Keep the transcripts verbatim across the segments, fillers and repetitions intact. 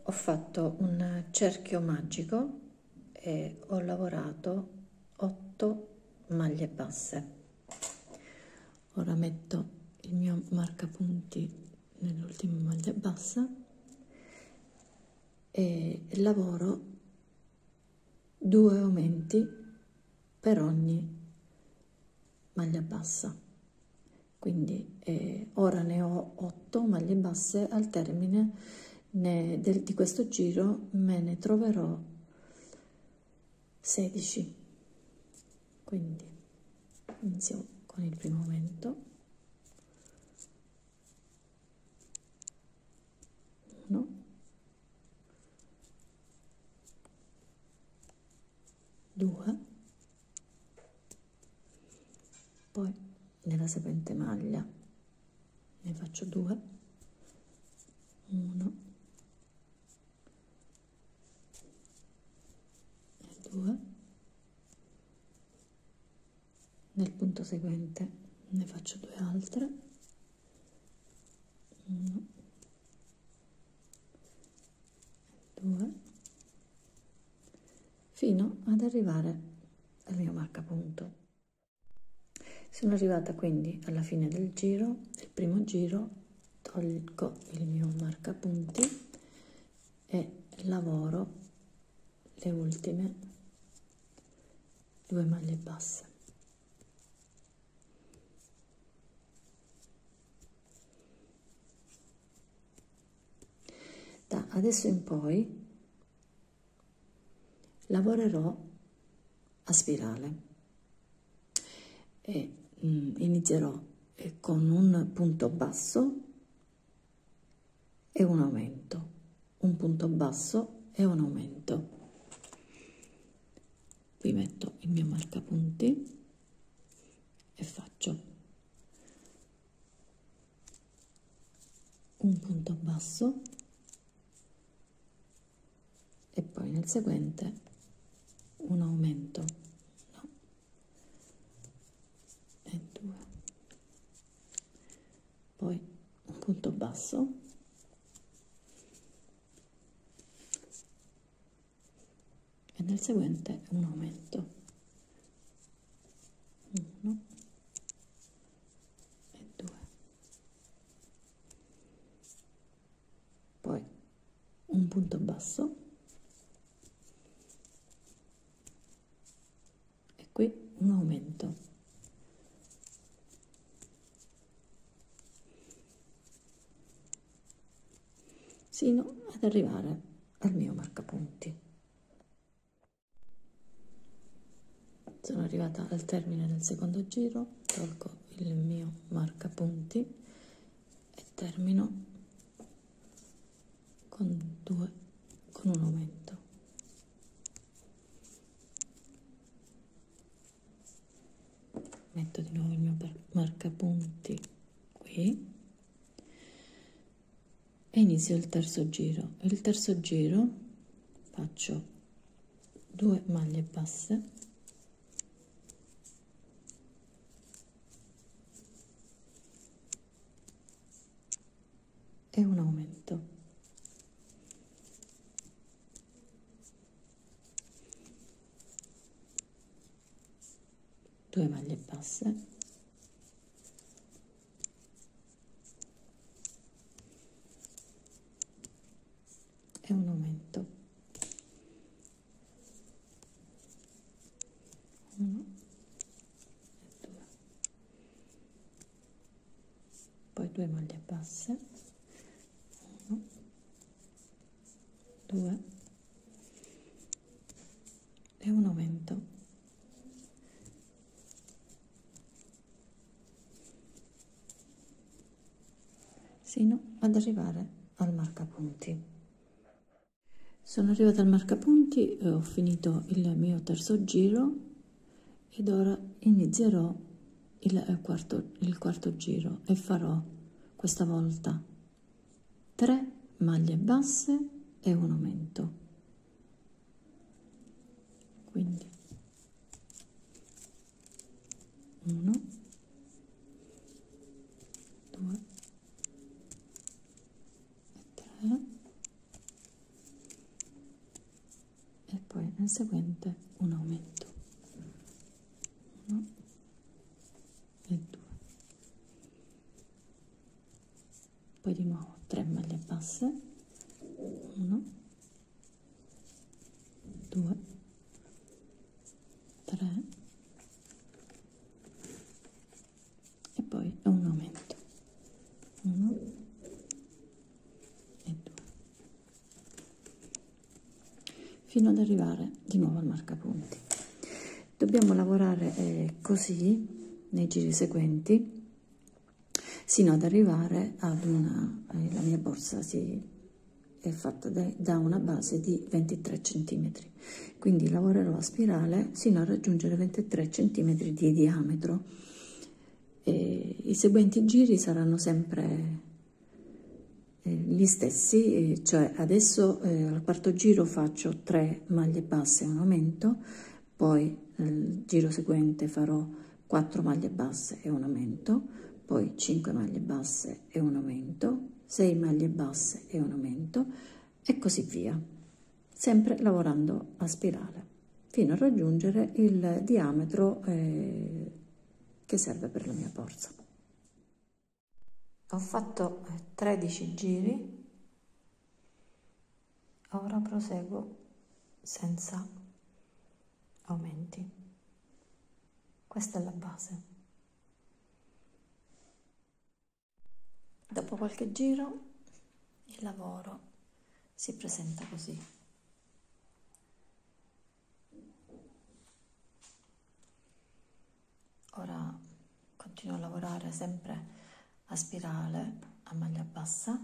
ho fatto un cerchio magico e ho lavorato otto maglie basse. Ora metto il mio marcapunti nell'ultima maglia bassa e lavoro due aumenti per ogni maglia bassa. Quindi eh, ora ne ho otto maglie basse. Al termine ne, del, di questo giro me ne troverò sedici. Quindi inizio con il primo aumento, uno, due, poi nella seguente maglia ne faccio due, uno e due, nel punto seguente ne faccio due altre, uno, due, fino ad arrivare al mio marcapunto. Sono arrivata quindi alla fine del giro, del primo giro, tolgo il mio marcapunti e lavoro le ultime due maglie basse. Da adesso in poi lavorerò a spirale e mm, inizierò con un punto basso e un aumento, un punto basso e un aumento. Qui metto il mio marcapunti e faccio un punto basso e poi nel seguente un aumento, uno e due, poi un punto basso e nel seguente un aumento, uno e due, poi un punto basso e qui un aumento, sino ad arrivare al mio marcapunti. Sono arrivata al termine del secondo giro, tolgo il mio marcapunti e termino con due, con un aumento. Metto di nuovo il mio marcapunti qui e inizio il terzo giro. Il terzo giro faccio due maglie basse e un aumento, due maglie basse e un aumento, uno e due, poi due maglie basse, uno, due e un aumento, sino ad arrivare al marcapunti. Sono arrivata al marcapunti e ho finito il mio terzo giro ed ora inizierò il quarto, il quarto giro e farò questa volta tre maglie basse e un aumento. Quindi uno, due e tre, seguente un aumento, uno e due, poi di nuovo tre maglie basse, uno, due, tre e poi un aumento, uno e due, fino ad arrivare di nuovo al marcapunti. Dobbiamo lavorare eh, così nei giri seguenti sino ad arrivare ad una, eh, la mia borsa si è fatta da, da una base di ventitré centimetri, quindi lavorerò a spirale sino a raggiungere ventitré centimetri di diametro. E i seguenti giri saranno sempre eh, gli stessi, eh, cioè adesso eh, al quarto giro faccio tre maglie basse e un aumento, poi nel giro seguente farò quattro maglie basse e un aumento, poi cinque maglie basse e un aumento, sei maglie basse e un aumento e così via, sempre lavorando a spirale fino a raggiungere il diametro eh, che serve per la mia borsa. Ho fatto tredici giri, ora proseguo senza aumenti. Questa è la base. Dopo qualche giro il lavoro si presenta così. Ora continuo a lavorare sempre a spirale a maglia bassa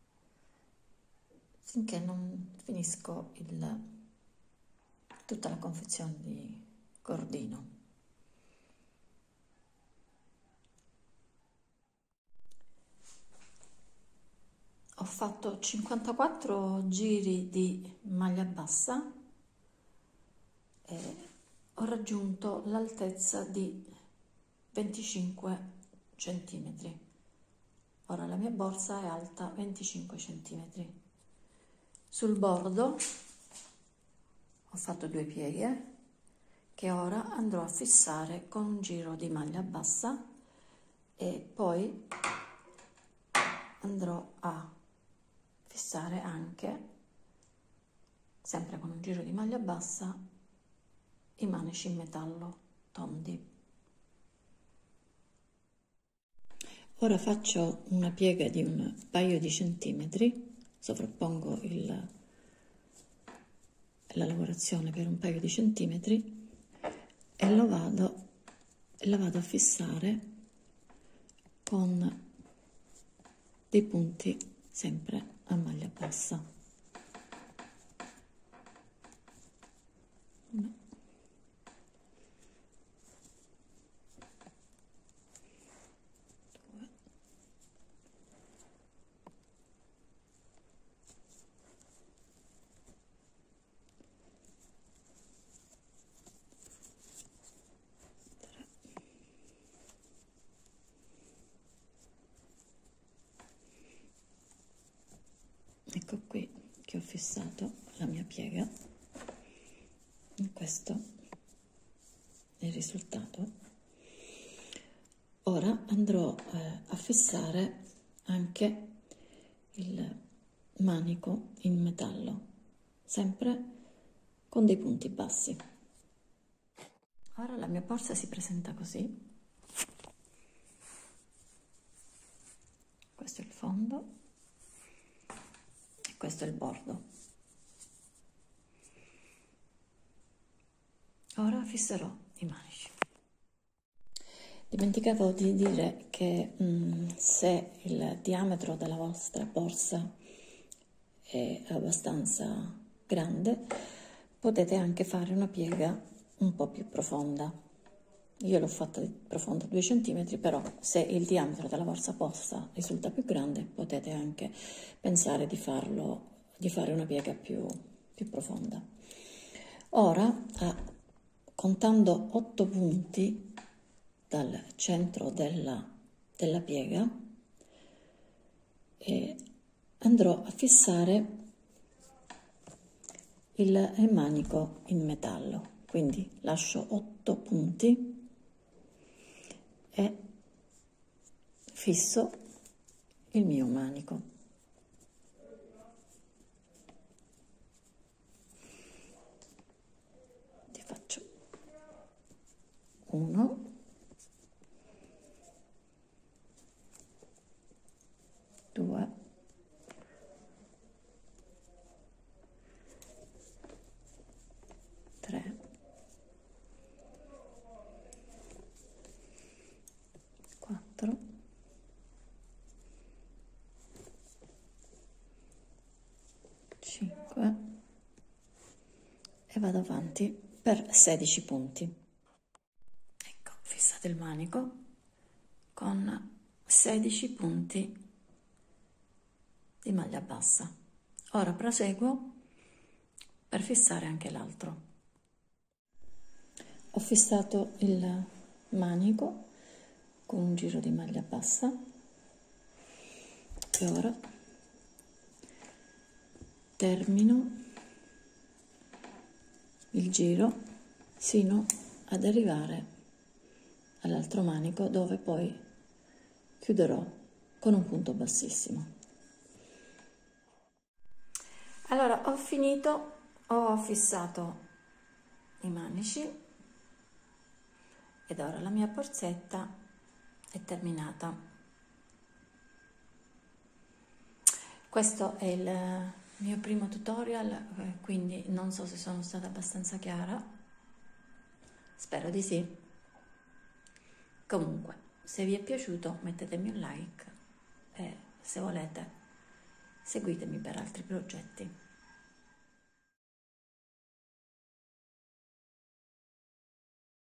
finché non finisco il, tutta la confezione di cordino. Ho fatto cinquantaquattro giri di maglia bassa e ho raggiunto l'altezza di venticinque centimetri. Ora la mia borsa è alta venticinque centimetri. Sul bordo ho fatto due pieghe che ora andrò a fissare con un giro di maglia bassa e poi andrò a fissare anche, sempre con un giro di maglia bassa, i manici in metallo tondi. Ora faccio una piega di un paio di centimetri, sovrappongo il, la lavorazione per un paio di centimetri e lo vado, la vado a fissare con dei punti sempre a maglia bassa. Uno, due, tre, ecco qui che ho fissato la mia piega. Questo è il risultato. Ora andrò eh, a fissare anche il manico in metallo, sempre con dei punti bassi. Ora la mia borsa si presenta così. Questo è il fondo e questo è il bordo. Ora fisserò i manici. Dimenticavo di dire che mh, se il diametro della vostra borsa è abbastanza grande, potete anche fare una piega un po' più profonda. Io l'ho fatta profonda due centimetri, però se il diametro della vostra borsa risulta più grande, potete anche pensare di farlo, di fare una piega più, più profonda. Ora, a contando otto punti dal centro della, della piega, e andrò a fissare il, il manico in metallo, quindi lascio otto punti e fisso il mio manico. Ti faccio uno, due, tre, quattro, cinque e vado avanti per sedici punti. Ecco, fissate il manico con sedici punti di maglia bassa. Ora proseguo per fissare anche l'altro. Ho fissato il manico con un giro di maglia bassa e ora termino il giro sino ad arrivare all'altro manico, dove poi chiuderò con un punto bassissimo. Allora, ho finito, ho fissato i manici ed ora la mia borsetta è terminata. Questo è il mio primo tutorial, quindi non so se sono stata abbastanza chiara, spero di sì. Comunque, se vi è piaciuto mettetemi un like e se volete seguitemi per altri progetti.